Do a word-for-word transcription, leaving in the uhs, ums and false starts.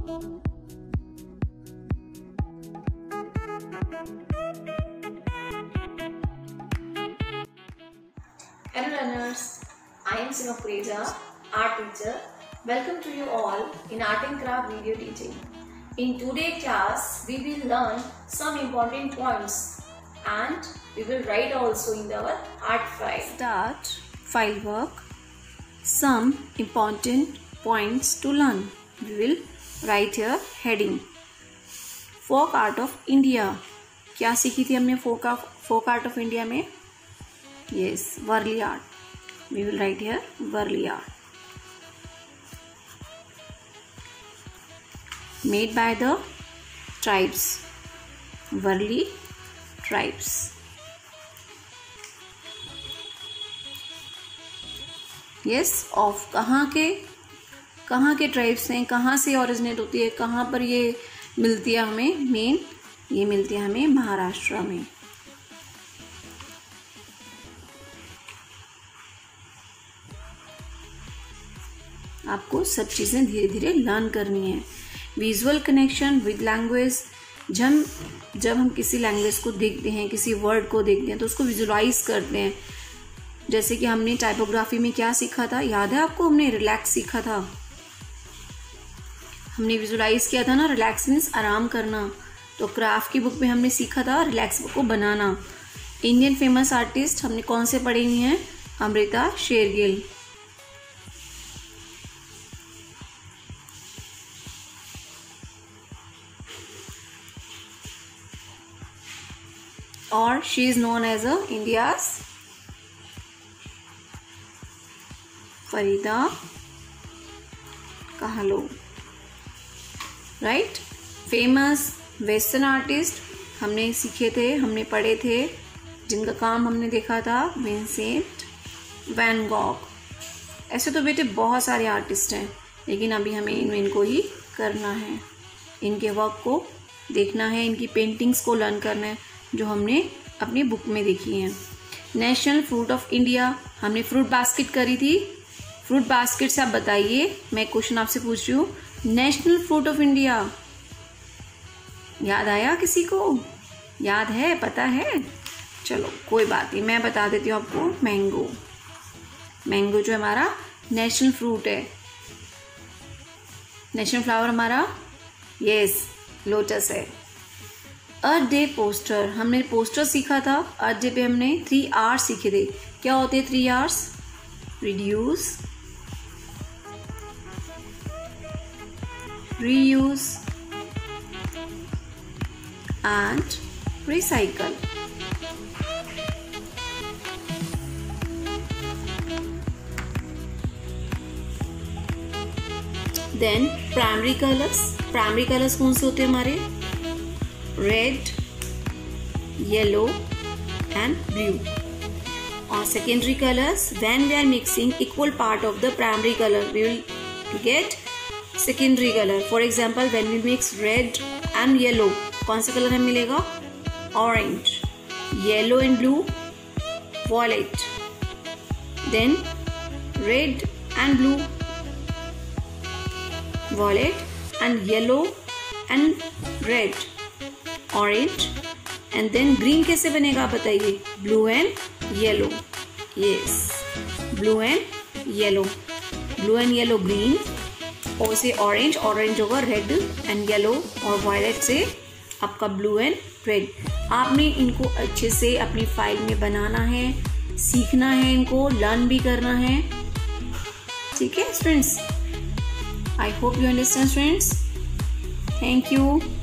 Hello learners, I am Sima Pureja, art teacher. Welcome to you all in art and craft video teaching. In today's class, we will learn some important points and we will write also in our art file. Start file work. Some important points to learn. We will write here heading. Folk art of India. क्या सीखी थी हमने folk of folk art of India में? Yes, Varli art. We will write here Varli art. Made by the tribes. Varli tribes. Yes, of कहाँ के कहाँ के tribes हैं, कहाँ से ओरिजिनेट होती है, कहाँ पर ये मिलती है हमें मेन, ये मिलती है हमें महाराष्ट्र में. आपको सब चीज़ें धीरे धीरे लर्न करनी है. Visual connection with language. जब जब हम किसी लैंग्वेज को देखते हैं, किसी वर्ड को देखते हैं तो उसको विजुलाइज करते हैं. जैसे कि हमने टाइपोग्राफी में क्या सीखा था, याद है आपको? हमने रिलैक्स सीखा था. हमने विजुलाइज किया था ना, रिलैक्स मीन्स आराम करना. तो क्राफ्ट की बुक में हमने सीखा था रिलैक्स बुक को बनाना. इंडियन फेमस आर्टिस्ट हमने कौन से पढ़े हुए हैं? अमृता शेरगिल. और she is known as a India's Farida कहलो. राइट. फेमस वेस्टर्न आर्टिस्ट हमने सीखे थे, हमने पढ़े थे, जिनका काम हमने देखा था विंसेंट वैन गॉग. ऐसे तो बेटे बहुत सारे आर्टिस्ट हैं, लेकिन अभी हमें इन इनको ही करना है. इनके वर्क को देखना है, इनकी पेंटिंग्स को लर्न करना है जो हमने अपनी बुक में देखी हैं. National fruit of India. हमने फ्रूट बास्केट करी थी. फ्रूट बास्केट से आप बताइए, मैं क्वेश्चन आपसे पूछ रही हूँ, नेशनल फ्रूट ऑफ इंडिया याद आया किसी को? याद है, पता है? चलो कोई बात नहीं, मैं बता देती हूँ आपको. मैंगो. मैंगो जो हमारा नेशनल फ्रूट है. नेशनल फ्लावर हमारा यस लोटस है. Earth day poster. हमने पोस्टर सीखा था. अर्थ डे पे हमने थ्री आर्स सीखे थे. क्या होते हैं three R's? Reduce, reuse and recycle. Then primary colours. Primary colours कौन से होते हैं हमारे? red, yellow and blue. Or secondary colors, when we are mixing equal part of the primary color, we will get secondary color. For example, when we mix red and yellow, कौन सा colour हमें मिलेगा? Orange. Yellow and blue, violet. Then red and blue, violet, and yellow and red, orange. And then green कैसे बनेगा बताइए? Blue and yellow. Yes, blue and yellow. Blue and yellow green, और से orange, orange होगा red and yellow, और violet से आपका blue and red. आपने इनको अच्छे से अपनी फाइल में बनाना है, सीखना है, इनको लर्न भी करना है. ठीक है students? I hope you understand students. Thank you.